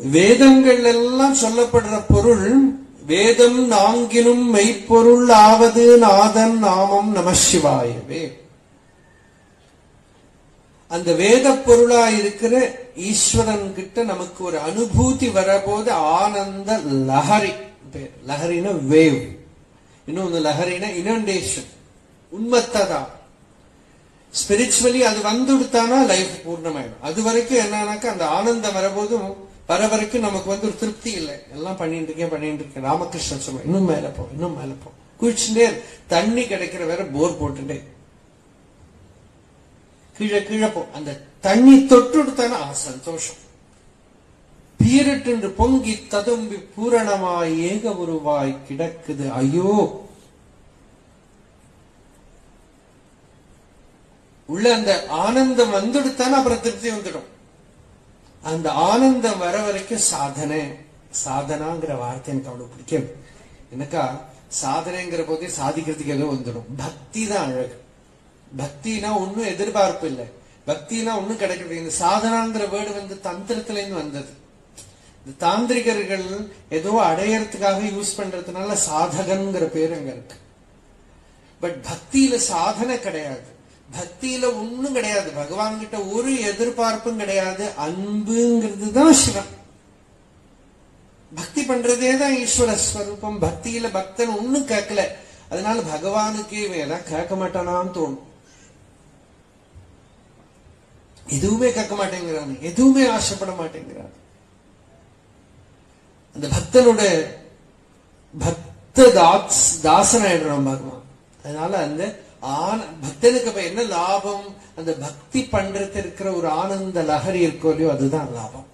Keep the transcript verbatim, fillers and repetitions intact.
வேதங்கள் எல்லாம் சொல்லப்படுற பொருள் வேதம் நான்கினும் மெய்ப்பொருள் ஆவது நாதன் நாமம் நமசிவாயவே. அந்த வேத பொருளா இருக்கிற ஈஸ்வரன் கிட்ட நமக்கு ஒரு அனுபூதி வரபோது ஆனந்த லஹரி. லஹரினா வேவ், இன்னொன்னு லஹரினா இனண்டேஷன், உண்மத்ததா. ஸ்பிரிச்சுவலி அது வந்துடுத்தானா லைஃப் பூர்ணமாயிடும். அது வரைக்கும் என்னன்னாக்கா அந்த ஆனந்தம் வரபோதும் வர வரைக்கும் நமக்கு வந்து ஒரு திருப்தி இல்லை. எல்லாம் பண்ணிட்டு இருக்கேன் பண்ணிட்டு இருக்கேன். ராமகிருஷ்ணன் சொல்லுவேன், இன்னும் மேல போ இன்னும் மேல போ, குளிச்சுட்டே தண்ணி கிடைக்கிற வேற போர் போட்டுட்டே கீழே கீழே போ. அந்த தண்ணி தொட்டுடுத்தானா சந்தோஷம். பீரட்டு பொங்கி ததும்பி பூரணமாய் ஏக உருவாய் கிடக்குது. ஐயோ, உள்ள அந்த ஆனந்தம் வந்துடுத்தானா அப்புறம் திருப்தி வந்துடும். அந்த ஆனந்தம் வர வரைக்கும் சாதனை. சாதனாங்கிற வார்த்தை எனக்கு அவ்வளவு பிடிக்கும். எனக்கா சாதனைங்கிற போதே சாதிக்கிறதுக்கு ஏதோ வந்துடும். பக்தி தான் அழகு. பக்தினா ஒன்னும் எதிர்பார்ப்பு இல்லை. பக்தினா ஒன்னும் கிடைக்கிறது. இந்த சாதனாங்கிற வேர்டு வந்து தந்திரத்துல இருந்து வந்தது. இந்த தாந்திரிகர்கள் ஏதோ அடையறதுக்காக யூஸ் பண்றதுனால சாதகன்கிற பேர் அங்க இருக்கு. பட் பக்தியில சாதனை கிடையாது. பக்தியில ஒன்னும் கிடையாது. பகவான் கிட்ட ஒரு எதிர்பார்ப்பும் கிடையாது. அன்புங்கிறது தான் சிவன். பக்தி பண்றதே தான் ஈஸ்வர ஸ்வரூபம். பக்தியில பக்தன் ஒன்னும் கேட்கல. அதனால பகவானுக்கே வேதான் கேட்க மாட்டானான்னு தோணும். எதுவுமே கேட்க மாட்டேங்கிறான், எதுவுமே ஆசைப்பட மாட்டேங்கிறான். அந்த பக்தனோட பக்த தாஸ் தாசனாயிடுறான் பகவான். அதனால அந்த பக்தனுக்கு இப்ப என்ன லாபம்? அந்த பக்தி பண்றது இருக்கிற ஒரு ஆனந்த லஹரி இருக்கோ இல்லையோ, அதுதான் லாபம்.